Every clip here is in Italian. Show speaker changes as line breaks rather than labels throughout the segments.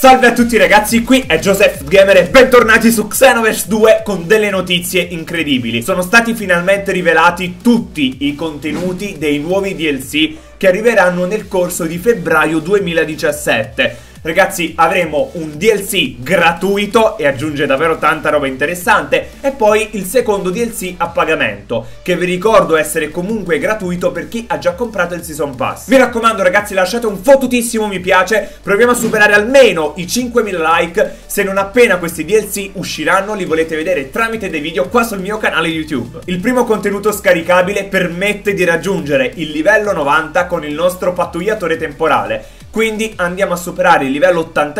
Salve a tutti ragazzi, qui è Joseph Gamer e bentornati su Xenoverse 2 con delle notizie incredibili. Sono stati finalmente rivelati tutti i contenuti dei nuovi DLC che arriveranno nel corso di febbraio 2017. Ragazzi, avremo un DLC gratuito e aggiunge davvero tanta roba interessante, e poi il secondo DLC a pagamento, che vi ricordo essere comunque gratuito per chi ha già comprato il Season Pass. Mi raccomando ragazzi, lasciate un fottutissimo mi piace, proviamo a superare almeno i 5.000 like. Se non appena questi DLC usciranno li volete vedere tramite dei video qua sul mio canale YouTube. Il primo contenuto scaricabile permette di raggiungere il livello 90 con il nostro pattugliatore temporale. Quindi andiamo a superare il livello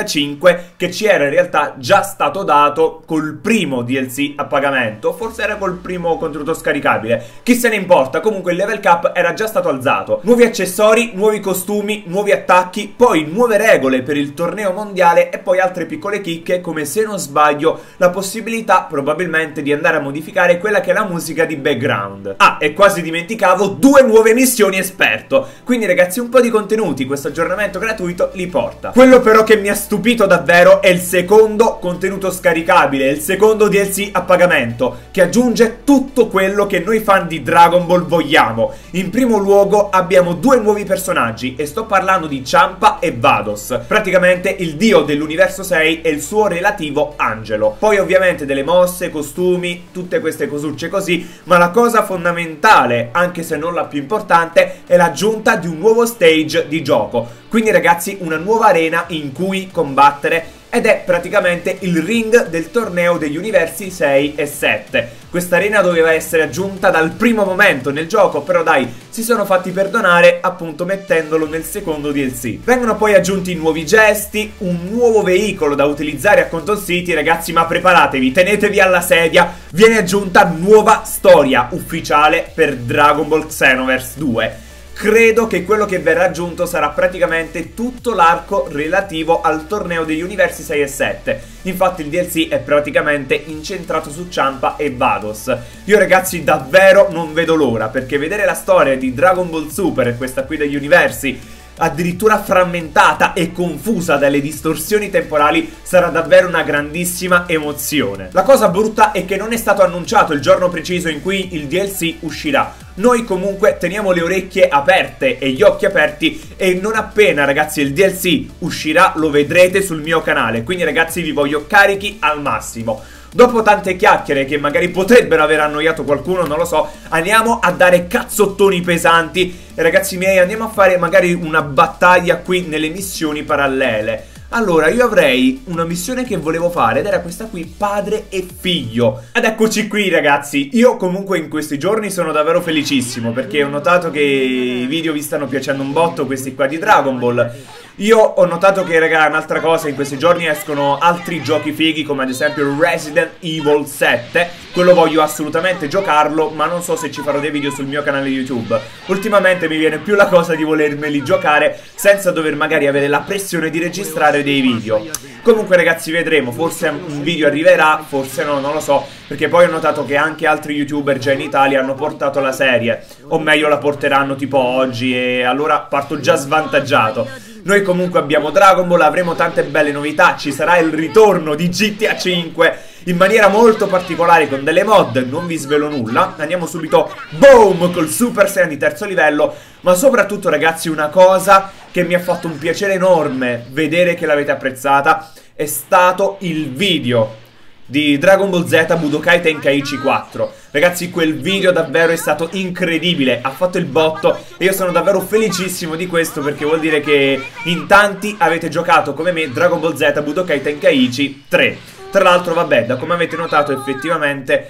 85 che ci era in realtà già stato dato col primo DLC a pagamento. Forse era col primo contenuto scaricabile, chi se ne importa, comunque il level cap era già stato alzato. Nuovi accessori, nuovi costumi, nuovi attacchi, poi nuove regole per il torneo mondiale e poi altre piccole chicche come, se non sbaglio, la possibilità probabilmente di andare a modificare quella che è la musica di background. Ah, e quasi dimenticavo, 2 nuove missioni esperto. Quindi ragazzi, un po' di contenuti questo aggiornamento gratuito li porta. Quello però che mi ha stupito davvero è il secondo contenuto scaricabile, il secondo DLC a pagamento, che aggiunge tutto quello che noi fan di Dragon Ball vogliamo. In primo luogo abbiamo 2 nuovi personaggi e sto parlando di Champa e Vados, praticamente il dio dell'universo 6 e il suo relativo angelo. Poi ovviamente delle mosse, costumi, tutte queste cosucce così, ma la cosa fondamentale, anche se non la più importante, è l'aggiunta di un nuovo stage di gioco. Quindi ragazzi, una nuova arena in cui combattere, ed è praticamente il ring del torneo degli universi 6 e 7. Questa arena doveva essere aggiunta dal primo momento nel gioco, però dai, si sono fatti perdonare appunto mettendolo nel secondo DLC. Vengono poi aggiunti nuovi gesti, un nuovo veicolo da utilizzare a Conton City, ragazzi, ma preparatevi, tenetevi alla sedia, viene aggiunta nuova storia ufficiale per Dragon Ball Xenoverse 2. Credo che quello che verrà aggiunto sarà praticamente tutto l'arco relativo al torneo degli universi 6 e 7. Infatti il DLC è praticamente incentrato su Champa e Vados. Io ragazzi davvero non vedo l'ora, perché vedere la storia di Dragon Ball Super, questa qui degli universi, addirittura frammentata e confusa dalle distorsioni temporali, sarà davvero una grandissima emozione. La cosa brutta è che non è stato annunciato il giorno preciso in cui il DLC uscirà. Noi comunque teniamo le orecchie aperte e gli occhi aperti, e non appena ragazzi il DLC uscirà lo vedrete sul mio canale. Quindi ragazzi vi voglio carichi al massimo. Dopo tante chiacchiere che magari potrebbero aver annoiato qualcuno, non lo so, andiamo a dare cazzottoni pesanti. E ragazzi miei, andiamo a fare magari una battaglia qui nelle missioni parallele. Allora, io avrei una missione che volevo fare ed era questa qui, padre e figlio. Ed eccoci qui ragazzi, io comunque in questi giorni sono davvero felicissimo, perché ho notato che i video vi stanno piacendo un botto, questi qua di Dragon Ball. Io ho notato che, raga, un'altra cosa, in questi giorni escono altri giochi fighi, come ad esempio Resident Evil 7. Quello voglio assolutamente giocarlo, ma non so se ci farò dei video sul mio canale YouTube. Ultimamente mi viene più la cosa di volermeli giocare senza dover magari avere la pressione di registrare dei video. Comunque ragazzi, vedremo, forse un video arriverà, forse no, non lo so, perché poi ho notato che anche altri youtuber già in Italia hanno portato la serie, o meglio la porteranno tipo oggi, e allora parto già svantaggiato. Noi comunque abbiamo Dragon Ball, avremo tante belle novità, ci sarà il ritorno di GTA 5 in maniera molto particolare con delle mod, non vi svelo nulla. Andiamo subito, boom, col Super Saiyan di terzo livello. Ma soprattutto ragazzi, una cosa che mi ha fatto un piacere enorme vedere che l'avete apprezzata è stato il video di Dragon Ball Z Budokai Tenkaichi 4. Ragazzi, quel video davvero è stato incredibile, ha fatto il botto e io sono davvero felicissimo di questo, perché vuol dire che in tanti avete giocato come me Dragon Ball Z Budokai Tenkaichi 3. Tra l'altro vabbè, da come avete notato effettivamente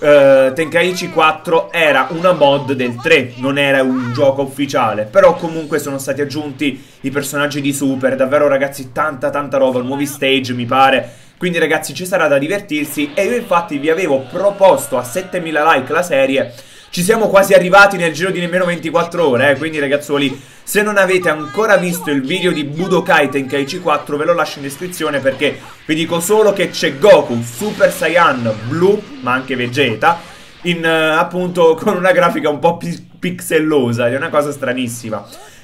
Tenkaichi 4 era una mod del 3, non era un gioco ufficiale, però comunque sono stati aggiunti i personaggi di Super, davvero ragazzi tanta roba, nuovi stage mi pare. Quindi ragazzi ci sarà da divertirsi, e io infatti vi avevo proposto a 7000 like la serie. Ci siamo quasi arrivati nel giro di nemmeno 24 ore, quindi ragazzuoli, se non avete ancora visto il video di Budokai Tenkaichi 4 ve lo lascio in descrizione, perché vi dico solo che c'è Goku Super Saiyan Blu, ma anche Vegeta, appunto con una grafica un po' pixellosa, è una cosa stranissima.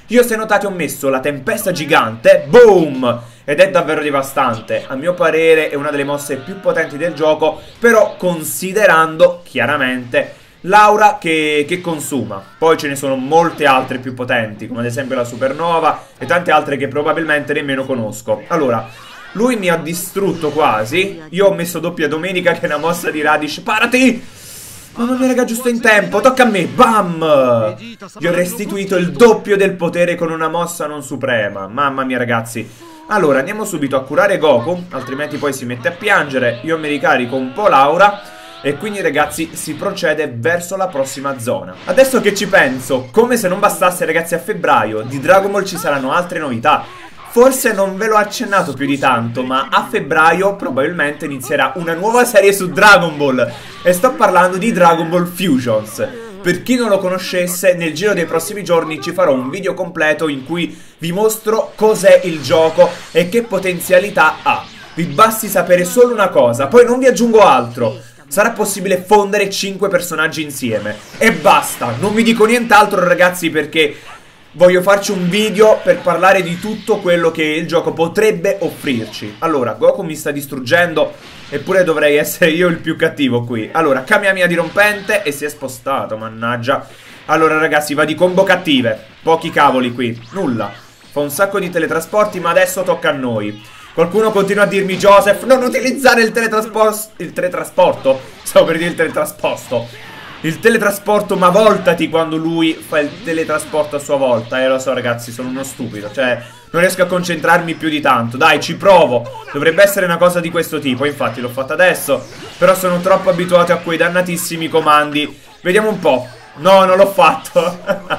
Io, se notate, ho messo la tempesta gigante, boom! Ed è davvero devastante. A mio parere è una delle mosse più potenti del gioco, però considerando, chiaramente, l'aura che consuma. Poi ce ne sono molte altre più potenti, come ad esempio la supernova e tante altre che probabilmente nemmeno conosco. Allora, lui mi ha distrutto quasi. Io ho messo doppia domenica, che è una mossa di Radish. Parati! Mamma mia, raga, giusto in tempo. Tocca a me. Bam! Gli ho restituito il doppio del potere con una mossa non suprema. Mamma mia, ragazzi. Allora, andiamo subito a curare Goku, altrimenti poi si mette a piangere. Io mi ricarico un po' l'aura e quindi, ragazzi, si procede verso la prossima zona. Adesso che ci penso, come se non bastasse, ragazzi, a febbraio di Dragon Ball ci saranno altre novità. Forse non ve l'ho accennato più di tanto, ma a febbraio probabilmente inizierà una nuova serie su Dragon Ball. E sto parlando di Dragon Ball Fusions. Per chi non lo conoscesse, nel giro dei prossimi giorni ci farò un video completo in cui vi mostro cos'è il gioco e che potenzialità ha. Vi basti sapere solo una cosa, poi non vi aggiungo altro. Sarà possibile fondere 5 personaggi insieme. E basta, non vi dico nient'altro, ragazzi, perché voglio farci un video per parlare di tutto quello che il gioco potrebbe offrirci. Allora, Goku mi sta distruggendo, eppure dovrei essere io il più cattivo qui. Allora, Kamehameha dirompente e si è spostato, mannaggia. Allora, ragazzi, va di combo cattive. Pochi cavoli qui, nulla. Fa un sacco di teletrasporti, ma adesso tocca a noi. Qualcuno continua a dirmi: Joseph, non utilizzare il teletrasporto? Stavo per dire il teletrasposto. Il teletrasporto, ma voltati quando lui fa il teletrasporto a sua volta. Lo so, ragazzi, sono uno stupido. Cioè, non riesco a concentrarmi più di tanto. Dai, ci provo. Dovrebbe essere una cosa di questo tipo. Infatti l'ho fatta adesso, però sono troppo abituato a quei dannatissimi comandi. Vediamo un po'. No, non l'ho fatto.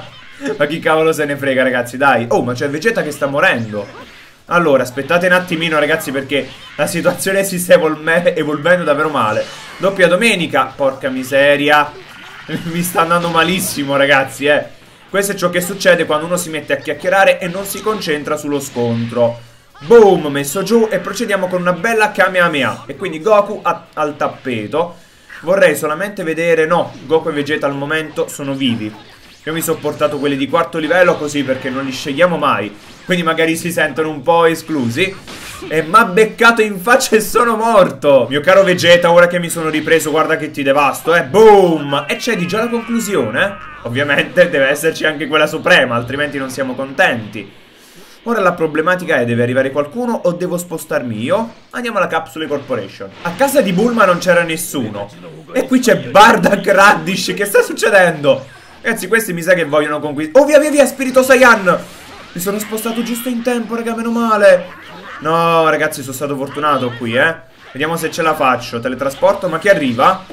Ma chi cavolo se ne frega, ragazzi, dai. Oh, ma c'è Vegeta che sta morendo. Allora, aspettate un attimino, ragazzi, perché la situazione si sta evolvendo davvero male. Doppia domenica. Porca miseria. Mi sta andando malissimo, ragazzi, Questo è ciò che succede quando uno si mette a chiacchierare e non si concentra sullo scontro. Boom, messo giù e procediamo con una bella Kamehameha. E quindi Goku al tappeto. Vorrei solamente vedere... No, Goku e Vegeta al momento sono vivi. Io mi sono portato quelli di quarto livello così perché non li scegliamo mai. Quindi magari si sentono un po' esclusi. E m'ha beccato in faccia e sono morto. Mio caro Vegeta, ora che mi sono ripreso, guarda che ti devasto, Boom! E c'è di già la conclusione? Ovviamente deve esserci anche quella suprema, altrimenti non siamo contenti. Ora la problematica è: deve arrivare qualcuno o devo spostarmi io? Andiamo alla Capsule Corporation. A casa di Bulma non c'era nessuno. E qui c'è Bardock Radish. Che sta succedendo? Ragazzi, questi mi sa che vogliono conquistare. Oh, via via via, Spirito Saiyan! Mi sono spostato giusto in tempo, raga, meno male. No, ragazzi, sono stato fortunato qui, Vediamo se ce la faccio. Teletrasporto, ma chi arriva?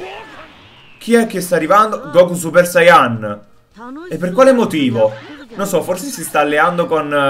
Chi è che sta arrivando? Goku Super Saiyan. E per quale motivo? Non so, forse si sta alleando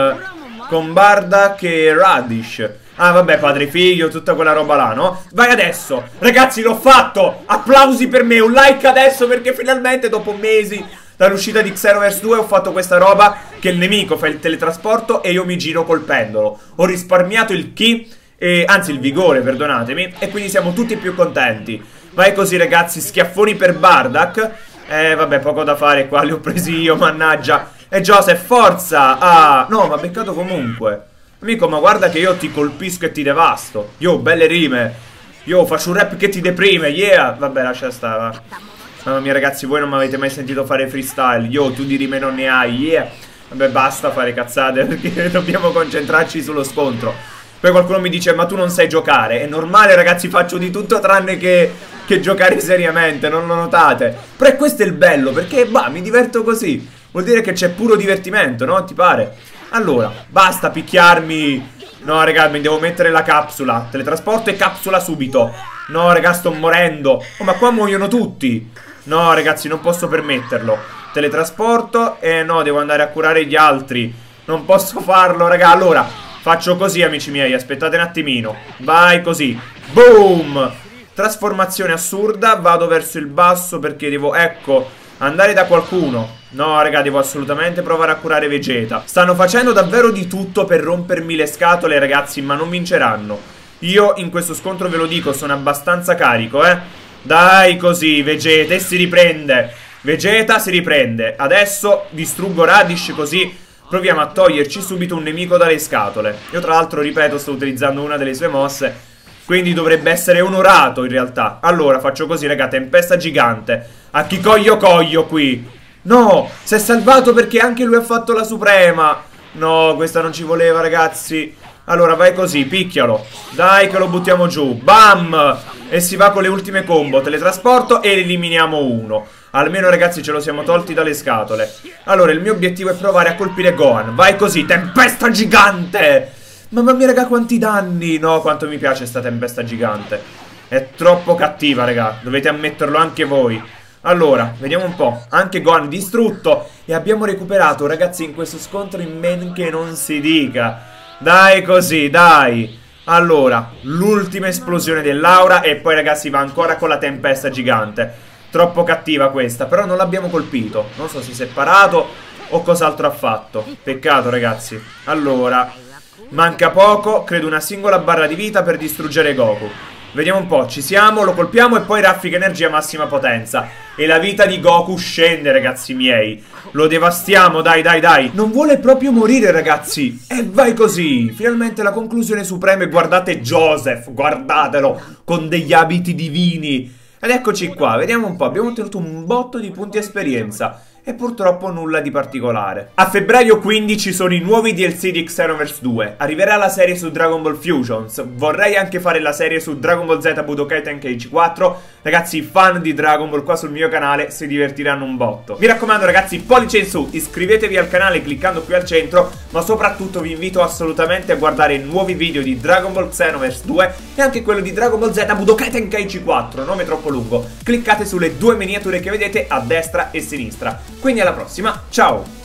con Bardock e Radish. Ah, vabbè, padre figlio, tutta quella roba là, no? Vai adesso! Ragazzi, l'ho fatto! Applausi per me, un like adesso, perché finalmente dopo mesi dall'uscita di Xenoverse 2 ho fatto questa roba che il nemico fa il teletrasporto e io mi giro col pendolo. Ho risparmiato il ki, anzi il vigore, perdonatemi, e quindi siamo tutti più contenti. Vai così, ragazzi, schiaffoni per Bardock. Vabbè, poco da fare qua, li ho presi io, mannaggia. E Joseph, forza! Ah, no, ma peccato comunque. Amico, ma guarda che io ti colpisco e ti devasto. Io, belle rime. Io faccio un rap che ti deprime, yeah. Vabbè, lascia stare. Mamma mia, ragazzi, voi non mi avete mai sentito fare freestyle. Io, tu di rime non ne hai, yeah. Vabbè, basta fare cazzate, perché dobbiamo concentrarci sullo scontro. Poi qualcuno mi dice: ma tu non sai giocare. È normale, ragazzi, faccio di tutto tranne che giocare seriamente, non lo notate? Però questo è il bello, perché, bah, mi diverto così. Vuol dire che c'è puro divertimento, no? Ti pare? Allora, basta picchiarmi. No, raga, mi devo mettere la capsula. Teletrasporto e capsula subito. No, raga, sto morendo. Oh, ma qua muoiono tutti. No, ragazzi, non posso permetterlo. Teletrasporto e no, devo andare a curare gli altri. Non posso farlo, raga. Allora, faccio così, amici miei. Aspettate un attimino. Vai così. Boom! Trasformazione assurda. Vado verso il basso perché devo, ecco, andare da qualcuno. No, raga, devo assolutamente provare a curare Vegeta. Stanno facendo davvero di tutto per rompermi le scatole, ragazzi, ma non vinceranno. Io in questo scontro, ve lo dico, sono abbastanza carico, Dai, così, Vegeta, e si riprende. Vegeta si riprende. Adesso distruggo Radish, così proviamo a toglierci subito un nemico dalle scatole. Io tra l'altro, ripeto, sto utilizzando una delle sue mosse, quindi dovrebbe essere onorato in realtà. Allora faccio così, raga, tempesta gigante. A chi coglio qui? No, si è salvato perché anche lui ha fatto la suprema. No, questa non ci voleva, ragazzi. Allora vai così, picchialo. Dai che lo buttiamo giù. Bam! E si va con le ultime combo. Teletrasporto e eliminiamo uno. Almeno, ragazzi, ce lo siamo tolti dalle scatole. Allora il mio obiettivo è provare a colpire Gohan. Vai così, tempesta gigante. Mamma mia, raga, quanti danni. No, quanto mi piace sta tempesta gigante. È troppo cattiva, raga. Dovete ammetterlo anche voi. Allora, vediamo un po'. Anche Gohan distrutto. E abbiamo recuperato, ragazzi, in questo scontro in men che non si dica. Dai così, dai. Allora, l'ultima esplosione dell'aura. E poi, ragazzi, va ancora con la tempesta gigante. Troppo cattiva questa, però non l'abbiamo colpito. Non so se si è parato o cos'altro ha fatto. Peccato, ragazzi. Allora, manca poco. Credo una singola barra di vita per distruggere Goku. Vediamo un po', ci siamo, lo colpiamo e poi raffica energia massima potenza. E la vita di Goku scende, ragazzi miei. Lo devastiamo, dai, dai, dai. Non vuole proprio morire, ragazzi. E vai così. Finalmente la conclusione suprema. E guardate Joseph, guardatelo, con degli abiti divini. Ed eccoci qua, vediamo un po', abbiamo ottenuto un botto di punti esperienza e purtroppo nulla di particolare. A febbraio 15 sono i nuovi DLC di Xenoverse 2, arriverà la serie su Dragon Ball Fusions, vorrei anche fare la serie su Dragon Ball Z Budokai Tenkaichi 4, ragazzi i fan di Dragon Ball qua sul mio canale si divertiranno un botto. Mi raccomando ragazzi, pollice in su, iscrivetevi al canale cliccando qui al centro, ma soprattutto vi invito assolutamente a guardare i nuovi video di Dragon Ball Xenoverse 2 e anche quello di Dragon Ball Z Budokai Tenkaichi 4, nome troppo lungo. Cliccate sulle due miniature che vedete a destra e a sinistra. Quindi alla prossima, ciao!